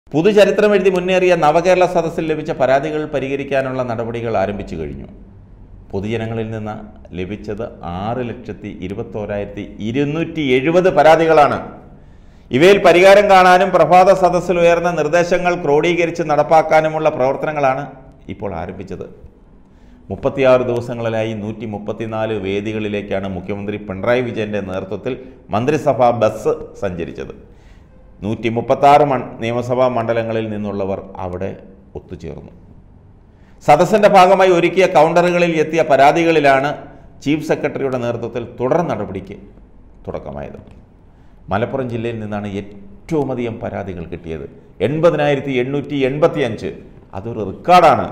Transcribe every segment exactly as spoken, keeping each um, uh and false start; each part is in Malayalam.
പുതുചരിത്രം എഴുതി മുന്നേറിയ നവകേരള സദസ്സിൽ ലഭിച്ച പരാതികൾ പരിഹരിക്കാനുള്ള നടപടികൾ ആരംഭിച്ചു കഴിഞ്ഞു. പൊതുജനങ്ങളിൽ നിന്ന് ലഭിച്ചത് ആറ് ലക്ഷത്തി ഇരുപത്തോരായിരത്തി ഇരുന്നൂറ്റി എഴുപത് പരാതികളാണ്. ഇവയിൽ പരിഹാരം കാണാനും പ്രഭാത സദസ്സിൽ ഉയർന്ന നിർദ്ദേശങ്ങൾ ക്രോഡീകരിച്ച് നടപ്പാക്കാനുമുള്ള പ്രവർത്തനങ്ങളാണ് ഇപ്പോൾ ആരംഭിച്ചത്. മുപ്പത്തിയാറ് ദിവസങ്ങളിലായി നൂറ്റി മുപ്പത്തിനാല് വേദികളിലേക്കാണ് മുഖ്യമന്ത്രി പിണറായി വിജയൻ്റെ നേതൃത്വത്തിൽ മന്ത്രിസഭാ ബസ് സഞ്ചരിച്ചത്. നൂറ്റി മുപ്പത്താറ് മൺ നിയമസഭാ മണ്ഡലങ്ങളിൽ നിന്നുള്ളവർ അവിടെ ഒത്തുചേർന്നു. സദസ്സിൻ്റെ ഭാഗമായി ഒരുക്കിയ കൗണ്ടറുകളിൽ എത്തിയ പരാതികളിലാണ് ചീഫ് സെക്രട്ടറിയുടെ നേതൃത്വത്തിൽ തുടർ നടപടിക്ക് തുടക്കമായത്. മലപ്പുറം ജില്ലയിൽ നിന്നാണ് ഏറ്റവും അധികം പരാതികൾ കിട്ടിയത്. എൺപതിനായിരത്തി എണ്ണൂറ്റി എൺപത്തി അഞ്ച് അതൊരു റെക്കോർഡാണ്.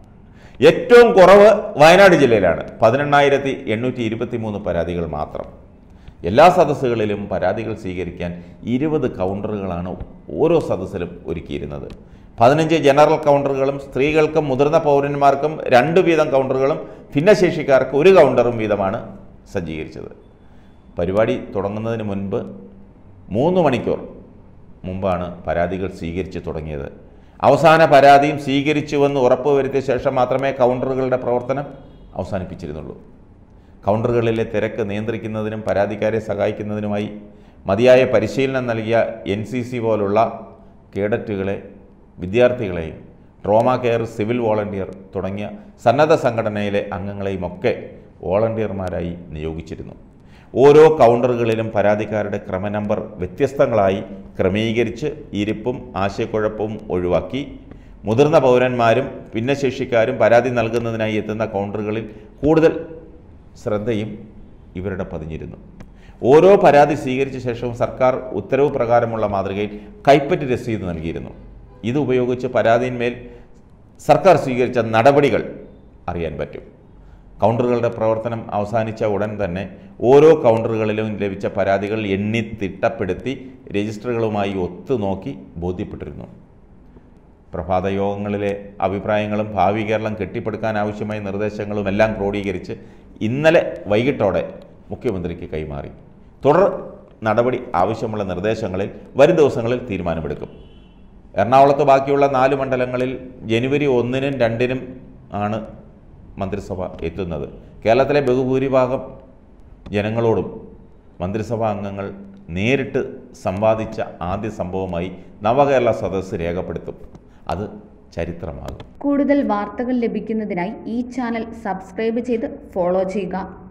ഏറ്റവും കുറവ് വയനാട് ജില്ലയിലാണ്, പതിനെണ്ണായിരത്തി എണ്ണൂറ്റി ഇരുപത്തി മൂന്ന് പരാതികൾ മാത്രം. എല്ലാ സദസ്സുകളിലും പരാതികൾ സ്വീകരിക്കാൻ ഇരുപത് കൗണ്ടറുകളാണ് ഓരോ സദസ്സിലും ഒരുക്കിയിരുന്നത്. പതിനഞ്ച് ജനറൽ കൗണ്ടറുകളും സ്ത്രീകൾക്കും മുതിർന്ന പൗരന്മാർക്കും രണ്ട് വീതം കൗണ്ടറുകളും ഭിന്നശേഷിക്കാർക്ക് ഒരു കൗണ്ടറും വീതമാണ് സജ്ജീകരിച്ചത്. പരിപാടി തുടങ്ങുന്നതിന് മുൻപ് മൂന്ന് മണിക്കൂർ മുമ്പാണ് പരാതികൾ സ്വീകരിച്ച് തുടങ്ങിയത്. അവസാന പരാതിയും സ്വീകരിച്ചുവെന്ന് ഉറപ്പുവരുത്തിയ ശേഷം മാത്രമേ കൗണ്ടറുകളുടെ പ്രവർത്തനം അവസാനിപ്പിച്ചിരുന്നുള്ളൂ. കൗണ്ടറുകളിലെ തിരക്ക് നിയന്ത്രിക്കുന്നതിനും പരാതിക്കാരെ സഹായിക്കുന്നതിനുമായി മതിയായ പരിശീലനം നൽകിയ എൻ സി സി പോലുള്ള കേഡറ്റുകളെ, വിദ്യാർത്ഥികളെയും ട്രോമ കെയർ, സിവിൽ വോളണ്ടിയർ തുടങ്ങിയ സന്നദ്ധ സംഘടനയിലെ അംഗങ്ങളെയുമൊക്കെ വോളണ്ടിയർമാരായി നിയോഗിച്ചിരുന്നു. ഓരോ കൗണ്ടറുകളിലും പരാതിക്കാരുടെ ക്രമനമ്പർ വ്യത്യസ്തങ്ങളായി ക്രമീകരിച്ച് ഇരിപ്പും ആശയക്കുഴപ്പവും ഒഴിവാക്കി മുതിർന്ന പൗരന്മാരും ഭിന്നശേഷിക്കാരും പരാതി നൽകുന്നതിനായി എത്തുന്ന കൗണ്ടറുകളിൽ കൂടുതൽ ശ്രദ്ധയും ഇവരുടെ പതിഞ്ഞിരുന്നു. ഓരോ പരാതി സ്വീകരിച്ച ശേഷവും സർക്കാർ ഉത്തരവ് പ്രകാരമുള്ള മാതൃകയിൽ കൈപ്പറ്റ് രസീത് നൽകിയിരുന്നു. ഇത് ഉപയോഗിച്ച് പരാതിന്മേൽ സർക്കാർ സ്വീകരിച്ച നടപടികൾ അറിയാൻ പറ്റും. കൗണ്ടറുകളുടെ പ്രവർത്തനം അവസാനിച്ച ഉടൻ തന്നെ ഓരോ കൗണ്ടറുകളിലും ലഭിച്ച പരാതികൾ എണ്ണി തിട്ടപ്പെടുത്തി രജിസ്റ്ററുകളുമായി ഒത്തുനോക്കി ബോധ്യപ്പെട്ടിരുന്നു. പ്രഭാത യോഗങ്ങളിലെ അഭിപ്രായങ്ങളും ഭാവി കേരളം കെട്ടിപ്പടുക്കാൻ ആവശ്യമായ നിർദ്ദേശങ്ങളും എല്ലാം ക്രോഡീകരിച്ച് ഇന്നലെ വൈകിട്ടോടെ മുഖ്യമന്ത്രിക്ക് കൈമാറി. തുടർ നടപടി ആവശ്യമുള്ള നിർദ്ദേശങ്ങളിൽ വരും ദിവസങ്ങളിൽ തീരുമാനമെടുക്കും. എറണാകുളത്ത് ബാക്കിയുള്ള നാല് മണ്ഡലങ്ങളിൽ ജനുവരി ഒന്നിനും രണ്ടിനും ആണ് മന്ത്രിസഭ എത്തുന്നത്. കേരളത്തിലെ ബഹുഭൂരിഭാഗം ജനങ്ങളോടും മന്ത്രിസഭാ അംഗങ്ങൾ നേരിട്ട് സംവാദിച്ച ആദ്യ സംഭവമായി നവകേരള സദസ്സ് രേഖപ്പെടുത്തും. അത് ചരിത്രമാകും. കൂടുതൽ വാർത്തകൾ ലഭിക്കുന്നതിനായി ഈ ചാനൽ സബ്സ്ക്രൈബ് ചെയ്ത് ഫോളോ ചെയ്യുക.